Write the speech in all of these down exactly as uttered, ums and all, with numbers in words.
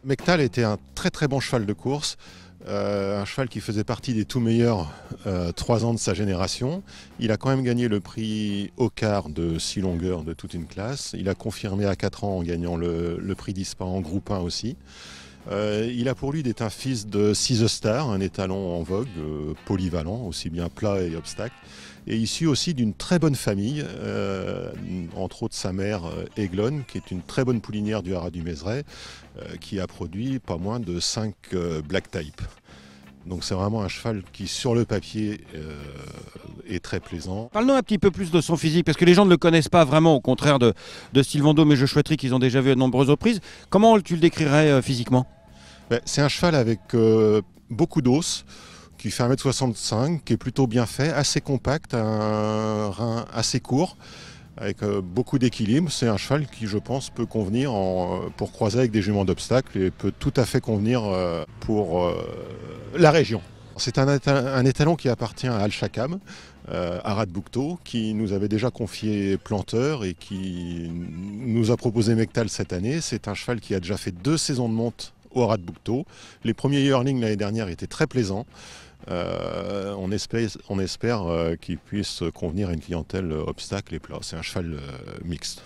Mectal était un très très bon cheval de course, euh, un cheval qui faisait partie des tout meilleurs euh, trois ans de sa génération. Il a quand même gagné le prix Occar de six longueurs de toute une classe. Il a confirmé à quatre ans en gagnant le, le prix d'Ispa en groupe un aussi. Euh, il a pour lui d'être un fils de Six Star, un étalon en vogue, euh, polyvalent, aussi bien plat et obstacle, et issu aussi d'une très bonne famille, euh, entre autres sa mère euh, Aiglone, qui est une très bonne poulinière du Haras du Mézeray, euh, qui a produit pas moins de cinq euh, Black Type. Donc c'est vraiment un cheval qui, sur le papier, euh, est très plaisant. Parle-nous un petit peu plus de son physique, parce que les gens ne le connaissent pas vraiment, au contraire de, de Sylvain Daume et Je Chouetterie qu'ils ont déjà vu à de nombreuses reprises. Comment tu le décrirais euh, physiquement? Ben, c'est un cheval avec euh, beaucoup d'os, qui fait un mètre soixante-cinq, qui est plutôt bien fait, assez compact, un rein assez court, avec euh, beaucoup d'équilibre. C'est un cheval qui, je pense, peut convenir en, pour croiser avec des juments d'obstacles et peut tout à fait convenir euh, pour euh, la région. C'est un, un étalon qui appartient à Al-Shakam, euh, Arad Boukto, qui nous avait déjà confié Planteur et qui nous a proposé Mectal cette année. C'est un cheval qui a déjà fait deux saisons de monte au Arad Boukto. Les premiers yearlings l'année dernière étaient très plaisants. Euh, on espère, on espère euh, qu'il puisse convenir à une clientèle euh, obstacle et plat. C'est un cheval euh, mixte.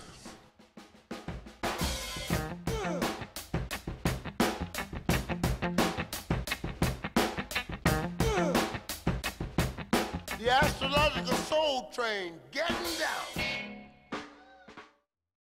The astrological soul train getting down.